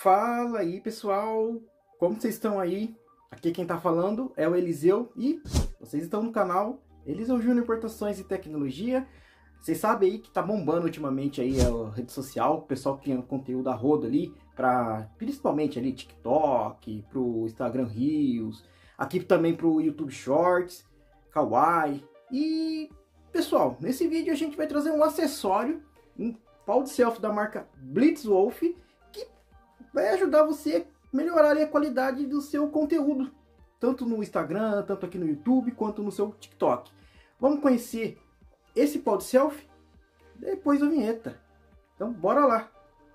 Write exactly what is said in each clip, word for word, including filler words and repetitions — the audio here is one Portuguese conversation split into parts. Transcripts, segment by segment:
Fala aí, pessoal, como vocês estão aí? Aqui quem tá falando é o Eliseu e vocês estão no canal Eliseu Júnior Importações e Tecnologia. Vocês sabem aí que tá bombando ultimamente aí a rede social, o pessoal criando conteúdo a rodo ali, para principalmente ali TikTok, pro Instagram Reels, aqui também pro YouTube Shorts, Kawaii. E pessoal, nesse vídeo a gente vai trazer um acessório, um pau de selfie da marca Blitzwolf, que vai ajudar você a melhorar ali a qualidade do seu conteúdo, tanto no Instagram, tanto aqui no YouTube, quanto no seu TikTok. Vamos conhecer esse pau de selfie depois da vinheta. Então bora lá!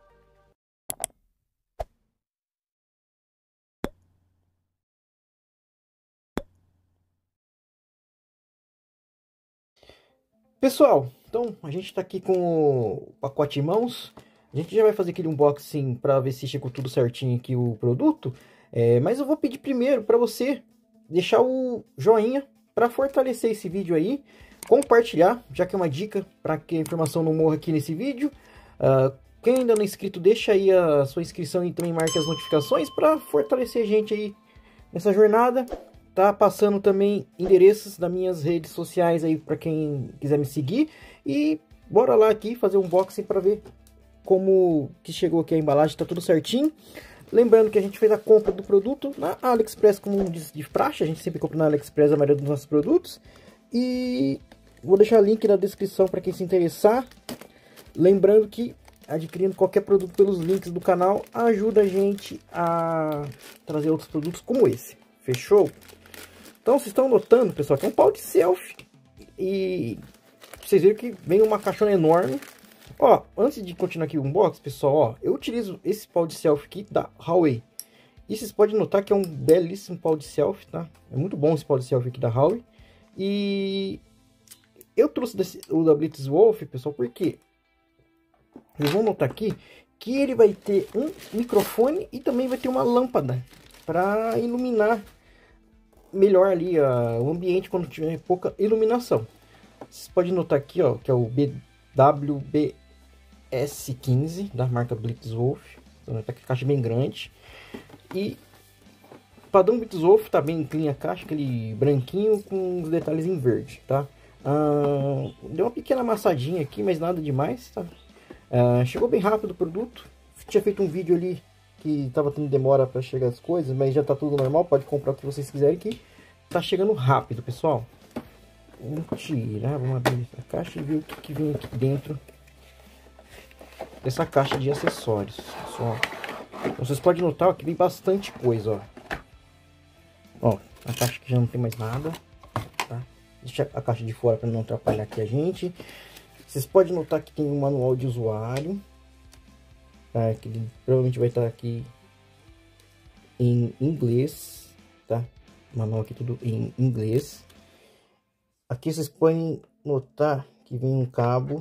Pessoal, então a gente está aqui com o pacote em mãos. A gente já vai fazer aquele unboxing para ver se chegou tudo certinho aqui o produto. É, mas eu vou pedir primeiro para você deixar o joinha para fortalecer esse vídeo aí. Compartilhar, já que é uma dica para que a informação não morra aqui nesse vídeo. Uh, quem ainda não é inscrito, deixa aí a sua inscrição e também marque as notificações para fortalecer a gente aí nessa jornada. Tá passando também endereços das minhas redes sociais aí para quem quiser me seguir. E bora lá aqui fazer um unboxing para ver como que chegou aqui a embalagem, tá tudo certinho. Lembrando que a gente fez a compra do produto na AliExpress, como diz de praxe, a gente sempre compra na AliExpress a maioria dos nossos produtos. E vou deixar o link na descrição para quem se interessar. Lembrando que adquirindo qualquer produto pelos links do canal ajuda a gente a trazer outros produtos como esse. Fechou? Então vocês estão notando, pessoal, que é um pau de selfie. E vocês viram que vem uma caixona enorme. Ó, antes de continuar aqui o unboxing, pessoal, ó, eu utilizo esse pau de selfie aqui da Huawei. E vocês podem notar que é um belíssimo pau de selfie, tá? É muito bom esse pau de selfie aqui da Huawei. E eu trouxe desse, o da Blitzwolf, pessoal, porque vocês vão notar aqui que ele vai ter um microfone e também vai ter uma lâmpada para iluminar melhor ali uh, o ambiente quando tiver pouca iluminação. Vocês podem notar aqui, ó, que é o B W B S quinze da marca Blitzwolf. Então, tá com a caixa bem grande. E o padrão Blitzwolf tá bem clean a caixa, aquele branquinho com os detalhes em verde, tá? Uh, deu uma pequena amassadinha aqui, mas nada demais, tá? Uh, chegou bem rápido o produto. Tinha feito um vídeo ali que tava tendo demora para chegar as coisas, mas já tá tudo normal, pode comprar o que vocês quiserem que tá chegando rápido, pessoal. Vamos tirar, vamos abrir a caixa e ver o que, que vem aqui dentro dessa caixa de acessórios, pessoal. Então, vocês podem notar ó, que vem bastante coisa, ó. Ó, a caixa que já não tem mais nada, tá? Deixa a caixa de fora para não atrapalhar aqui a gente. Vocês podem notar que tem um manual de usuário, tá? Que ele provavelmente vai estar aqui em inglês, tá? O manual aqui tudo em inglês. Aqui vocês podem notar que vem um cabo,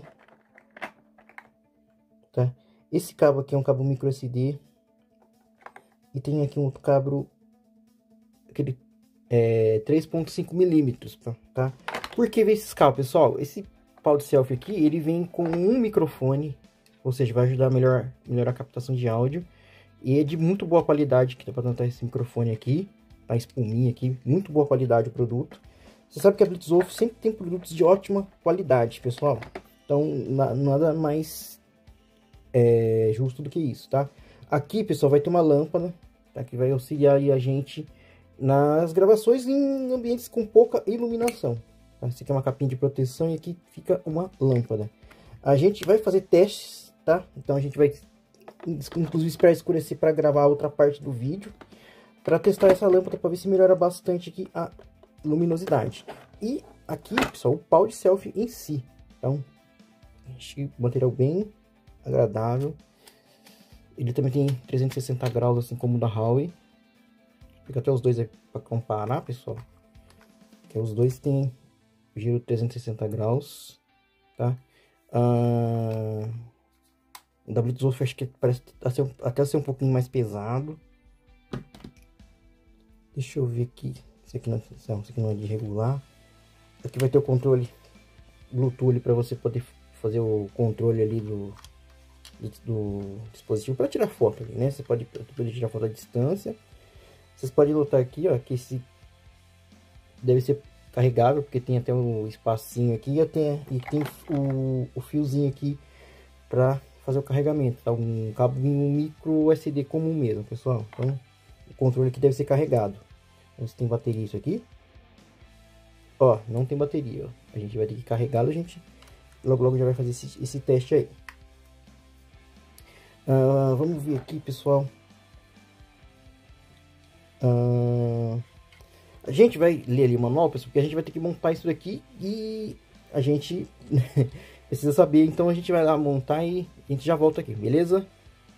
tá? Esse cabo aqui é um cabo micro S D e tem aqui um outro cabo, aquele é, três ponto cinco milímetros, tá? Por que vem esses cabos, pessoal? Esse pau de selfie aqui, ele vem com um microfone, ou seja, vai ajudar a melhor, melhorar a captação de áudio. E é de muito boa qualidade, que dá para notar esse microfone aqui, a espuminha aqui, muito boa qualidade o produto. Você sabe que a Blitzwolf sempre tem produtos de ótima qualidade, pessoal. Então, na, nada mais é, justo do que isso, tá? Aqui, pessoal, vai ter uma lâmpada, tá? Que vai auxiliar aí a gente nas gravações em ambientes com pouca iluminação. Tá? Essa aqui é uma capinha de proteção e aqui fica uma lâmpada. A gente vai fazer testes, tá? Então, a gente vai, inclusive, esperar escurecer para gravar a outra parte do vídeo, para testar essa lâmpada, para ver se melhora bastante aqui a luminosidade. E aqui, pessoal, o pau de selfie em si. Então, achei um material bem agradável. Ele também tem trezentos e sessenta graus, assim como o da Huawei. Fica até os dois aí para comparar, pessoal. Que os dois têm giro trezentos e sessenta graus, tá? Ah, o da Blitzwolf acho que parece até ser um pouquinho mais pesado. Deixa eu ver aqui. Esse aqui não, esse aqui não é de regular. Aqui vai ter o controle Bluetooth para você poder fazer o controle ali do do dispositivo para tirar foto ali, né? Você pode, pode tirar foto à distância. Vocês podem notar aqui, ó, que esse deve ser carregável, porque tem até um espacinho aqui, e tem, e tem o, o fiozinho aqui para fazer o carregamento, tá? Um cabo, um micro U S B comum mesmo, pessoal. Então, o controle aqui deve ser carregado. Então, se tem bateria isso aqui, ó, não tem bateria, ó. A gente vai ter que carregá-lo, a gente logo logo já vai fazer esse, esse teste aí. Uh, vamos ver aqui, pessoal. Uh, a gente vai ler ali o manual, pessoal, porque a gente vai ter que montar isso daqui e a gente precisa saber. Então a gente vai lá montar e a gente já volta aqui, beleza?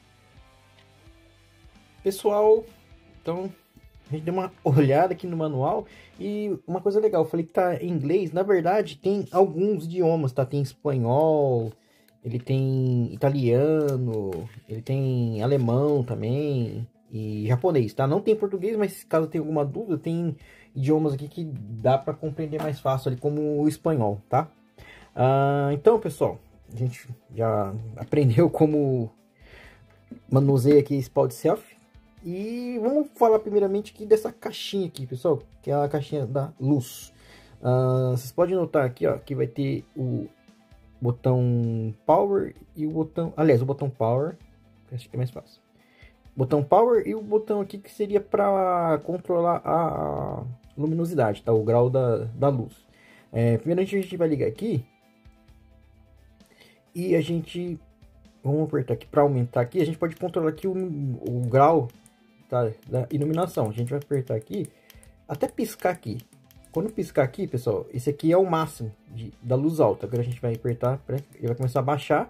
Pessoal, então a gente deu uma olhada aqui no manual e uma coisa legal, eu falei que tá em inglês, na verdade tem alguns idiomas, tá? Tem espanhol, ele tem italiano, ele tem alemão também e japonês, tá? Não tem português, mas caso tenha alguma dúvida, tem idiomas aqui que dá para compreender mais fácil ali, como o espanhol, tá? Ah, então, pessoal, a gente já aprendeu como manuseia aqui esse pau de selfie. E vamos falar primeiramente aqui dessa caixinha aqui, pessoal, que é a caixinha da luz. Uh, vocês podem notar aqui, ó, que vai ter o botão power e o botão, aliás, o botão power, acho que é mais fácil. Botão power e o botão aqui que seria para controlar a luminosidade, tá? O grau da, da luz. É, primeiramente a gente vai ligar aqui e a gente, vamos apertar aqui para aumentar aqui, a gente pode controlar aqui o, o grau, tá, da iluminação. A gente vai apertar aqui até piscar aqui. Quando piscar aqui, pessoal, esse aqui é o máximo de, da luz alta. Agora a gente vai apertar, ele vai começar a baixar.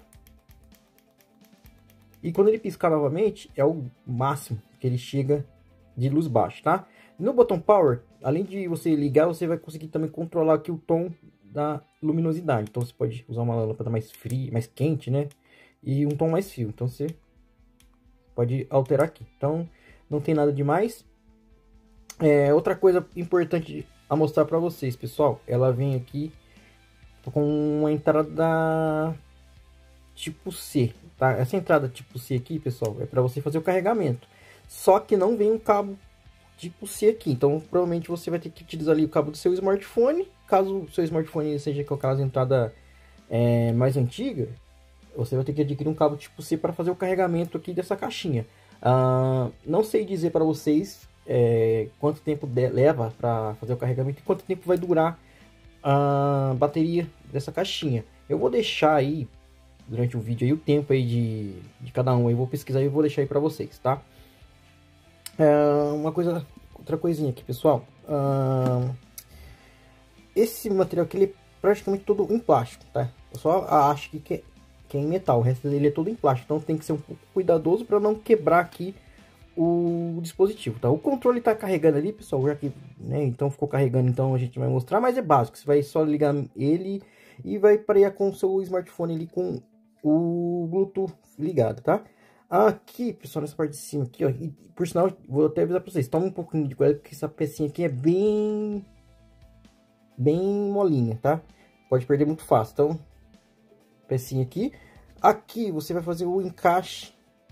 E quando ele piscar novamente, é o máximo que ele chega de luz baixa, tá? No botão power, além de você ligar, você vai conseguir também controlar aqui o tom da luminosidade. Então você pode usar uma lâmpada mais fria, mais quente, né? E um tom mais frio. Então você pode alterar aqui. Então não tem nada demais. É, outra coisa importante a mostrar para vocês, pessoal, ela vem aqui com uma entrada tipo C, tá? Essa entrada tipo C aqui, pessoal, é para você fazer o carregamento. Só que não vem um cabo tipo C aqui, então provavelmente você vai ter que utilizar ali o cabo do seu smartphone. Caso o seu smartphone seja com aquela entrada é, mais antiga, você vai ter que adquirir um cabo tipo C para fazer o carregamento aqui dessa caixinha. Uh, não sei dizer para vocês é, quanto tempo de, leva para fazer o carregamento e quanto tempo vai durar a bateria dessa caixinha. Eu vou deixar aí durante o vídeo aí o tempo aí de, de cada um. Eu vou pesquisar e vou deixar aí para vocês, tá? Uh, uma coisa, outra coisinha aqui, pessoal. Uh, esse material aqui ele é praticamente todo em plástico, tá? Eu só acho que, que é que é em metal, o resto dele é todo em plástico, então tem que ser um pouco cuidadoso para não quebrar aqui o dispositivo, tá? O controle tá carregando ali, pessoal, já que, né, então ficou carregando, então a gente vai mostrar, mas é básico, você vai só ligar ele e vai parear com o seu smartphone ali com o Bluetooth ligado, tá? Aqui, pessoal, nessa parte de cima aqui, ó, e por sinal, vou até avisar para vocês, toma um pouquinho de cuidado, porque essa pecinha aqui é bem, bem molinha, tá? Pode perder muito fácil, então pecinha aqui. Aqui você vai fazer o encaixe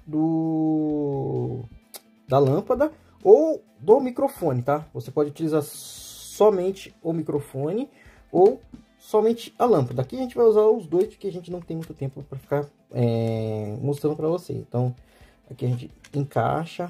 do da lâmpada ou do microfone, tá? Você pode utilizar somente o microfone ou somente a lâmpada. Aqui a gente vai usar os dois porque a gente não tem muito tempo para ficar é, mostrando para você. Então aqui a gente encaixa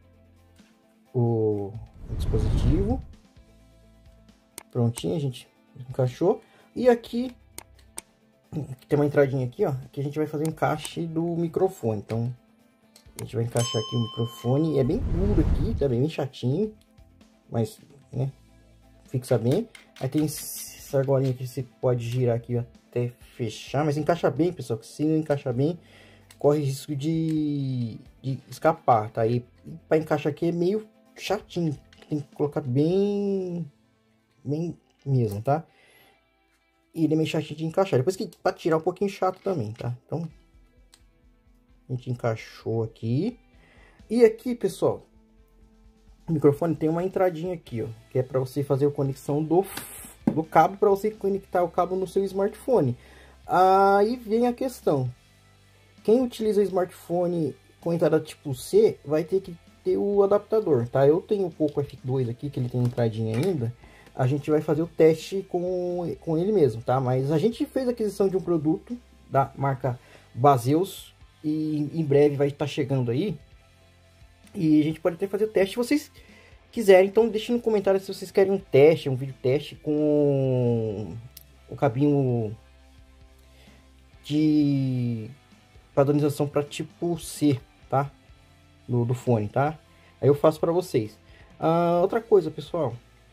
o, o dispositivo. Prontinho, a gente encaixou. E aqui tem uma entradinha aqui, ó, que a gente vai fazer o encaixe do microfone. Então a gente vai encaixar aqui o microfone, é bem duro aqui, tá bem, bem chatinho, mas, né, fixa bem. Aí tem essa argolinha que você pode girar aqui ó, até fechar, mas encaixa bem, pessoal, que se não encaixar bem, corre risco de, de escapar, tá? E para encaixar aqui é meio chatinho, tem que colocar bem, bem mesmo, tá? E ele é meio chatinho de encaixar. Depois que para tirar um pouquinho chato também, tá? Então a gente encaixou aqui. E aqui, pessoal, o microfone tem uma entradinha aqui, ó, que é para você fazer a conexão do do cabo, para você conectar o cabo no seu smartphone. Aí vem a questão. quem utiliza smartphone com entrada tipo C vai ter que ter o adaptador, tá? Eu tenho o Poco F dois aqui, que ele tem entradinha ainda. A gente vai fazer o teste com, com ele mesmo, tá? Mas a gente fez a aquisição de um produto da marca Baseus e em breve vai estar chegando aí. E a gente pode até fazer o teste se vocês quiserem. Então deixe no comentário se vocês querem um teste, um vídeo teste com o cabinho de padronização para tipo C, tá? Do, do fone, tá? Aí eu faço para vocês. Ah, outra coisa, pessoal.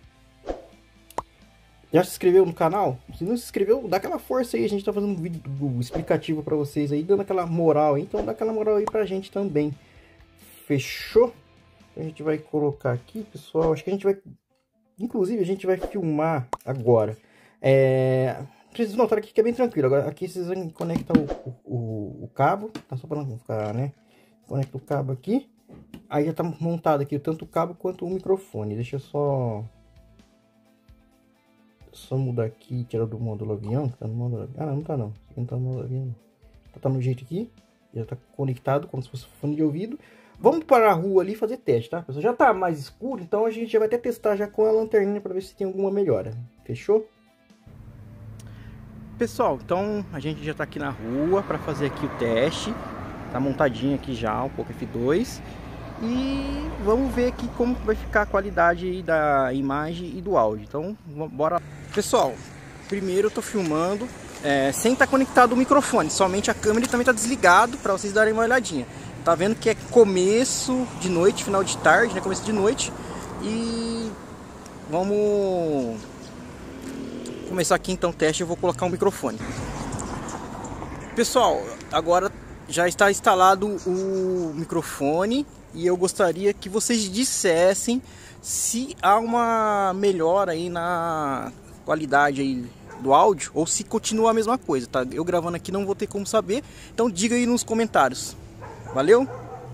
Já se inscreveu no canal? Se não se inscreveu, dá aquela força aí. A gente tá fazendo um vídeo explicativo para vocês aí, dando aquela moral. Então dá aquela moral aí pra gente também. Fechou? A gente vai colocar aqui, pessoal. Acho que a gente vai... Inclusive, a gente vai filmar agora. É... Vocês notaram aqui que é bem tranquilo. Agora aqui vocês vão conectar o, o, o cabo. Tá só para não ficar, né? Conecta o cabo aqui. Aí já tá montado aqui tanto o cabo quanto o microfone. Deixa eu só... Só mudar aqui, tirar do módulo avião. Tá no módulo avião. Ah, não, não tá não. Isso aqui não tá no módulo avião. Tá, tá no jeito aqui. Já tá conectado como se fosse fone de ouvido. Vamos para a rua ali fazer teste, tá? Pessoal, já tá mais escuro, então a gente já vai até testar já com a lanterninha para ver se tem alguma melhora. Fechou? Pessoal, então a gente já tá aqui na rua para fazer aqui o teste. Tá montadinho aqui já o Poco F dois. E vamos ver aqui como vai ficar a qualidade da imagem e do áudio. Então, bora. Pessoal, primeiro eu tô filmando é, sem estar tá conectado o microfone, somente a câmera, e também tá desligado para vocês darem uma olhadinha. Tá vendo que é começo de noite, final de tarde, né? Começo de noite. E vamos começar aqui então o teste. Eu vou colocar um microfone. Pessoal, agora já está instalado o microfone. E eu gostaria que vocês dissessem se há uma melhora aí na qualidade aí do áudio ou se continua a mesma coisa, tá? Eu gravando aqui não vou ter como saber. Então diga aí nos comentários. Valeu?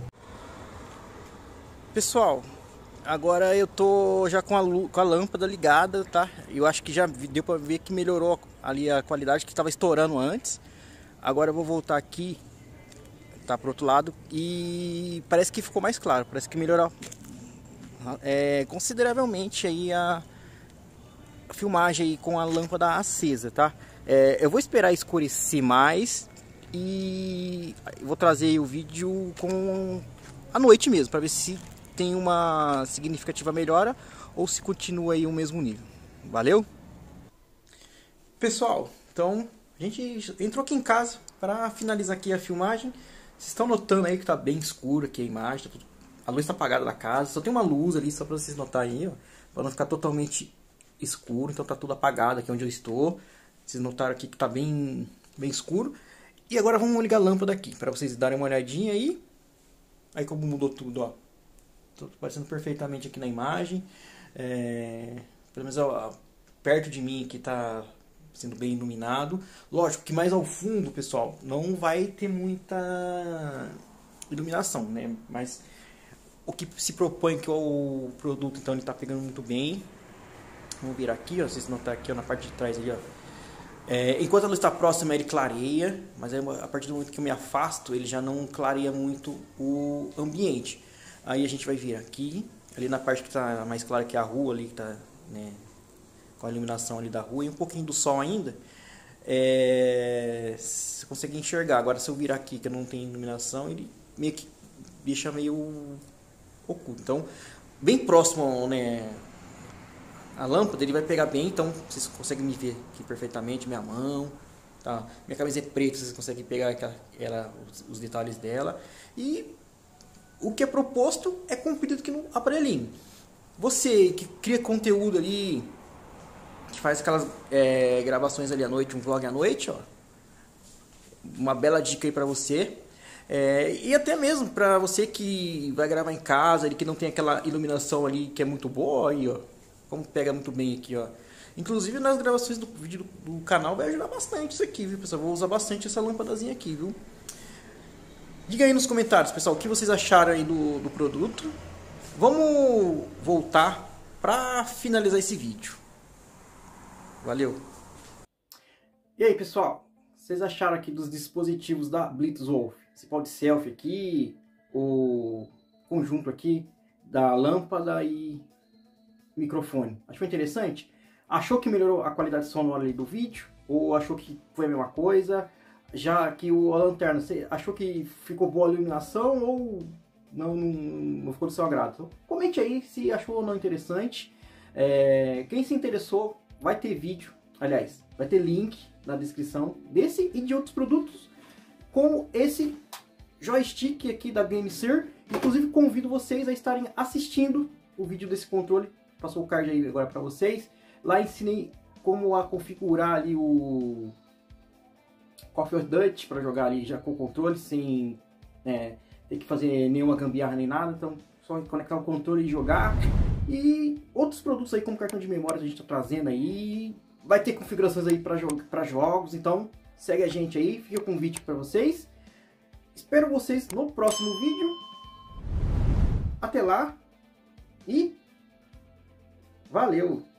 Pessoal, agora eu tô já com a, com a lâmpada ligada, tá? Eu acho que já deu pra ver que melhorou ali a qualidade, que estava estourando antes. Agora eu vou voltar aqui, tá, pro outro lado, e parece que ficou mais claro, parece que melhorou é, consideravelmente aí a, a filmagem aí com a lâmpada acesa, tá? É, eu vou esperar escurecer mais e vou trazer o vídeo com a noite mesmo, para ver se tem uma significativa melhora ou se continua aí o mesmo nível. Valeu? Pessoal, então a gente entrou aqui em casa para finalizar aqui a filmagem. Vocês estão notando aí que tá bem escuro aqui a imagem, tá tudo... a luz está apagada da casa, só tem uma luz ali só para vocês notarem aí, ó, para não ficar totalmente escuro. Então tá tudo apagado aqui onde eu estou. Vocês notaram aqui que tá bem, bem escuro. E agora vamos ligar a lâmpada aqui, para vocês darem uma olhadinha aí. Aí como mudou tudo, ó. Tô aparecendo perfeitamente aqui na imagem. É... Pelo menos ó, perto de mim aqui tá sendo bem iluminado. Lógico que mais ao fundo, pessoal, não vai ter muita iluminação, né? Mas o que se propõe que o produto, então, ele tá pegando muito bem. Vamos virar aqui, ó. Vocês notarem aqui, ó, na parte de trás ali, ó. É, enquanto a luz está próxima, ele clareia, mas aí, a partir do momento que eu me afasto, ele já não clareia muito o ambiente. Aí a gente vai vir aqui, ali na parte que está mais clara, que é a rua ali, que está, né, com a iluminação ali da rua, e um pouquinho do sol ainda, é, você consegue enxergar. Agora se eu virar aqui, que não tem iluminação, ele meio que deixa meio oculto. Então, bem próximo, né, a lâmpada, ele vai pegar bem. Então vocês conseguem me ver aqui perfeitamente, minha mão, tá? Minha camisa é preta, vocês conseguem pegar aquela, ela, os, os detalhes dela. E o que é proposto é cumprido aqui no aparelhinho. Você que cria conteúdo ali, que faz aquelas é, gravações ali à noite, um vlog à noite, ó, uma bela dica aí pra você. É, e até mesmo pra você que vai gravar em casa, ele que não tem aquela iluminação ali que é muito boa, aí, ó, como pega muito bem aqui, ó. Inclusive nas gravações do vídeo do, do canal vai ajudar bastante isso aqui, viu, pessoal? Vou usar bastante essa lâmpadazinha aqui, viu? Diga aí nos comentários, pessoal, o que vocês acharam aí do, do produto. Vamos voltar para finalizar esse vídeo. Valeu! E aí, pessoal, vocês acharam aqui dos dispositivos da Blitzwolf? esse pau de selfie aqui, o conjunto aqui da lâmpada e microfone. Achou interessante? Achou que melhorou a qualidade sonora ali do vídeo? Ou achou que foi a mesma coisa? Já que o, a lanterna, você achou que ficou boa a iluminação ou não, não, não ficou do seu agrado? Então, comente aí se achou ou não interessante. É, quem se interessou, vai ter vídeo, aliás, vai ter link na descrição desse e de outros produtos, como esse joystick aqui da GameSir. Inclusive convido vocês a estarem assistindo o vídeo desse controle. Passou o card aí agora para vocês. Lá ensinei como a configurar ali o Call of Duty para jogar ali já com o controle, sem é, ter que fazer nenhuma gambiarra nem nada. Então só conectar o controle e jogar. E outros produtos aí como cartão de memória a gente está trazendo aí. Vai ter configurações aí para jo jogos, então segue a gente aí, fica o convite para vocês. Espero vocês no próximo vídeo. Até lá e valeu!